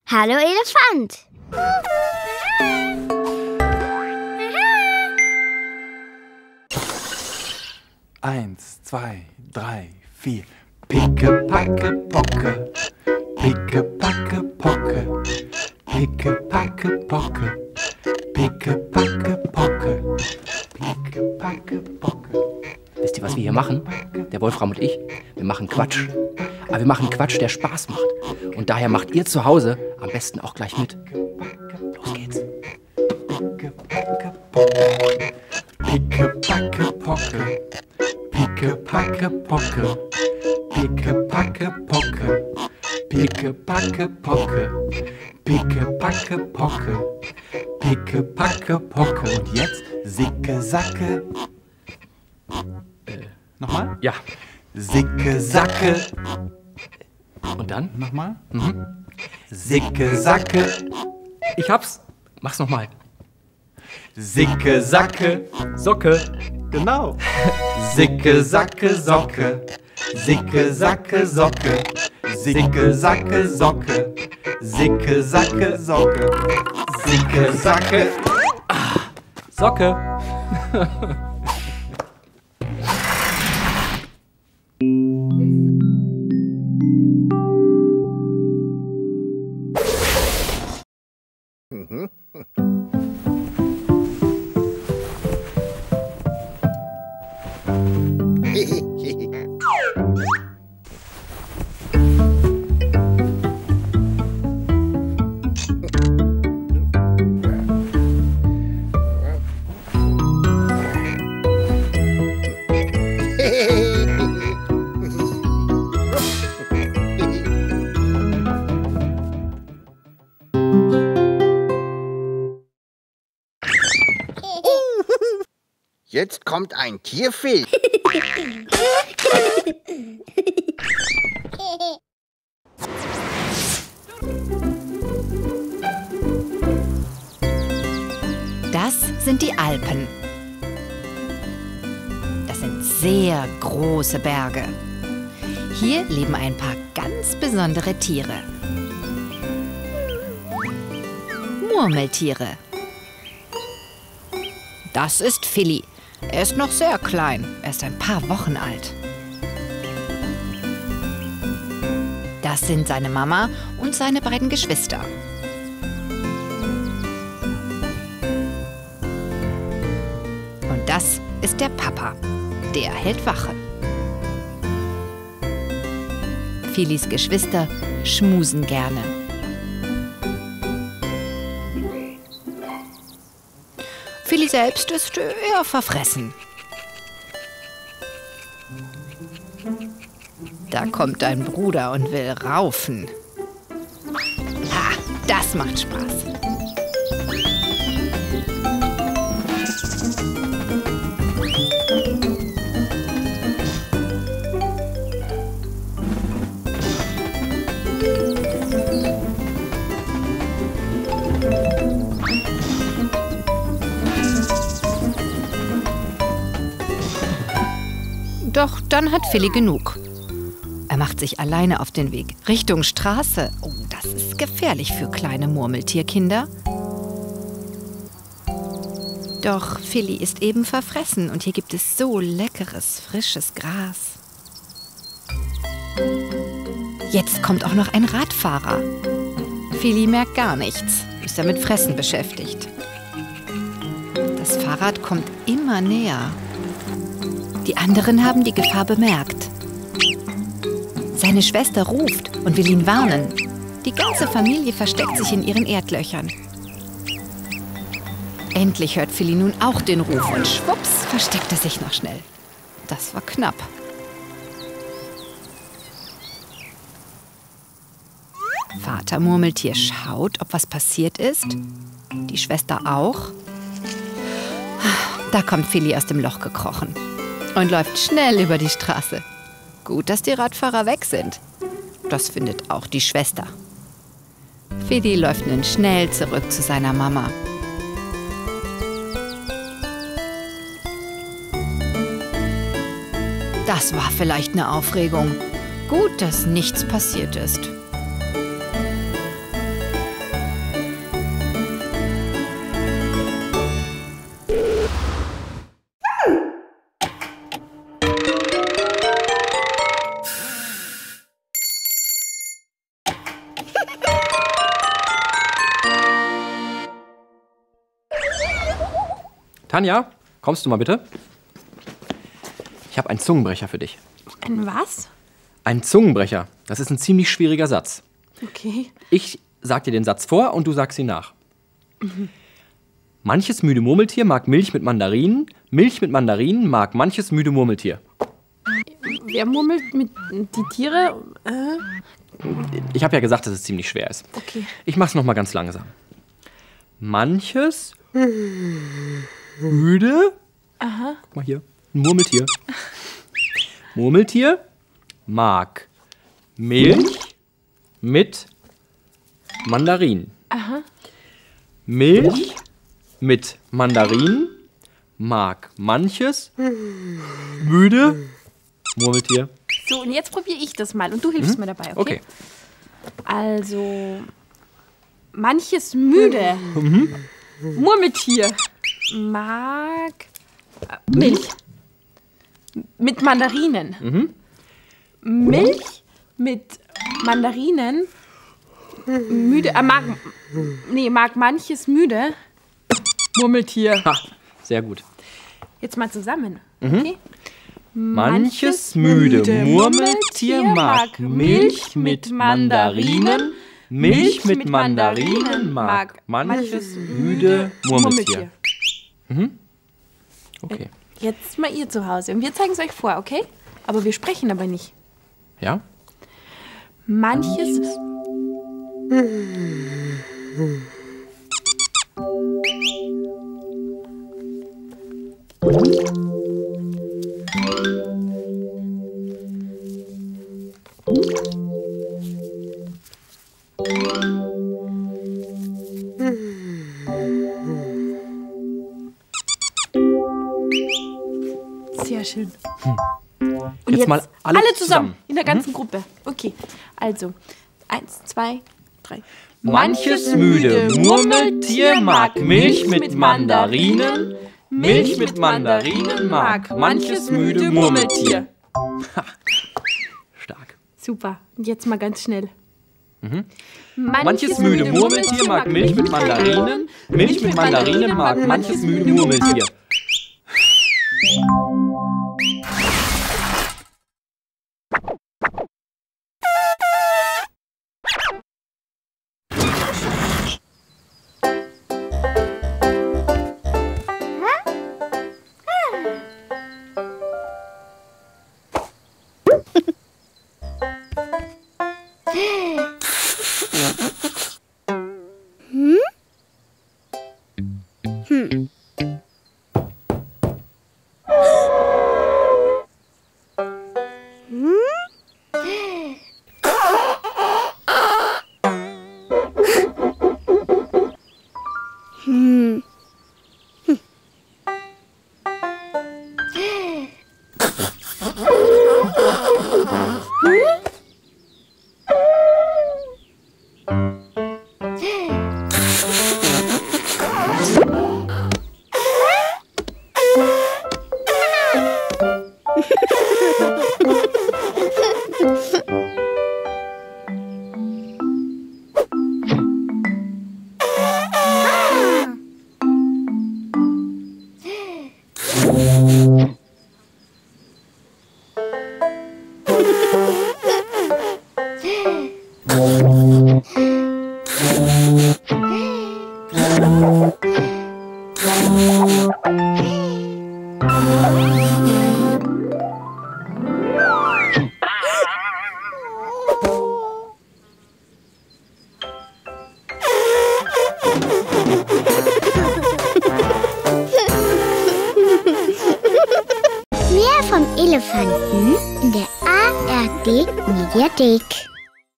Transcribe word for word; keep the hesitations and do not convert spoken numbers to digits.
Hallo Elefant. Eins, zwei, drei, vier. Picke, packe, pocke. Picke, packe, pocke. Picke, packe, pocke. Picke, packe, pocke. Picke, packe, pocke. Wisst ihr, was wir hier machen? Der Wolfram und ich, wir machen Quatsch. Aber wir machen Quatsch, der Spaß macht. Und daher macht ihr zu Hause am besten auch gleich mit. Los geht's. Picke, packe, pocke. Picke, packe, pocke. Picke, packe, pocke. Picke, packe, pocke. Picke, packe, pocke. Picke, packe, pocke. Picke, packe, pocke. Und jetzt Sicke, Sacke. Äh, nochmal? Ja. Sicke, Sacke. Und dann? Nochmal? Mhm. Sicke, Sacke. Ich hab's. Mach's nochmal. Sicke, Sacke. Socke. Genau. Sicke, Sacke, Socke. Sicke, Sacke, Socke. Sicke, Sacke, Socke. Sicke, Sacke, Socke. Sicke, Sacke. Socke. Jetzt kommt ein Tierfilm. Das sind die Alpen. Das sind sehr große Berge. Hier leben ein paar ganz besondere Tiere. Murmeltiere. Das ist Philly. Er ist noch sehr klein. Er ist ein paar Wochen alt. Das sind seine Mama und seine beiden Geschwister. Und das ist der Papa. Der hält Wache. Phillys Geschwister schmusen gerne. Philly selbst ist eher verfressen. Da kommt dein Bruder und will raufen. Ah, das macht Spaß. Doch dann hat Philly genug. Er macht sich alleine auf den Weg Richtung Straße. Oh, das ist gefährlich für kleine Murmeltierkinder. Doch Philly ist eben verfressen und hier gibt es so leckeres, frisches Gras. Jetzt kommt auch noch ein Radfahrer. Philly merkt gar nichts, ist er mit Fressen beschäftigt. Das Fahrrad kommt immer näher. Die anderen haben die Gefahr bemerkt. Seine Schwester ruft und will ihn warnen. Die ganze Familie versteckt sich in ihren Erdlöchern. Endlich hört Philly nun auch den Ruf und schwupps versteckt er sich noch schnell. Das war knapp. Vater Murmeltier schaut, ob was passiert ist. Die Schwester auch. Da kommt Philly aus dem Loch gekrochen und läuft schnell über die Straße. Gut, dass die Radfahrer weg sind. Das findet auch die Schwester. Philly läuft nun schnell zurück zu seiner Mama. Das war vielleicht eine Aufregung. Gut, dass nichts passiert ist. Tanja, kommst du mal bitte? Ich habe einen Zungenbrecher für dich. Ein was? Ein Zungenbrecher. Das ist ein ziemlich schwieriger Satz. Okay. Ich sag dir den Satz vor und du sagst ihn nach. Mhm. Manches müde Murmeltier mag Milch mit Mandarinen. Milch mit Mandarinen mag manches müde Murmeltier. Wer murmelt mit die Tiere? Äh? Ich habe ja gesagt, dass es ziemlich schwer ist. Okay. Ich mach's noch mal ganz langsam. Manches müde. Aha. Guck mal hier. Ein Murmeltier. Murmeltier mag Milch mit Mandarinen. Aha. Milch mit Mandarinen mag manches müde Murmeltier. So, und jetzt probiere ich das mal und du hilfst mhm. mir dabei, okay? Okay. Also, manches müde Mhm. Murmeltier mag äh, Milch mit Mandarinen. Mhm. Milch mit Mandarinen müde, äh, mag, nee, mag manches müde Murmeltier. Ha, sehr gut. Jetzt mal zusammen, Mhm. okay? Manches müde Murmeltier mag Milch mit Mandarinen. Milch mit Mandarinen mag manches müde Murmeltier. Mhm. Okay. Jetzt mal ihr zu Hause und wir zeigen es euch vor, okay? Aber wir sprechen dabei nicht. Ja? Manches... Sehr schön. Und Jetzt, jetzt mal alle, alle zusammen, zusammen. in der ganzen Gruppe. Okay, also, eins, zwei, drei. Manches müde Murmeltier mag Milch mit Mandarinen. Milch mit Mandarinen mag manches müde Murmeltier. Ha. Stark. Super. Und jetzt mal ganz schnell. Mhm. Manches müde Murmeltier mag Milch mit Mandarinen. Milch mit Mandarinen mag manches müde Murmeltier. Mehr vom Elefanten in der A R D Mediathek.